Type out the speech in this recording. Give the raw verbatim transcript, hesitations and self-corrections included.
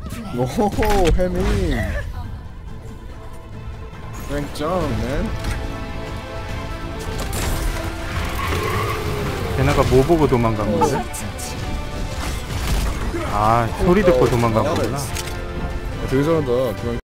오호 해밍. Rank jump, man. 걔네가 뭐 보고 도망간 거지? 아 소리 듣고 도망간 거구나. 되게 잘한다. 그냥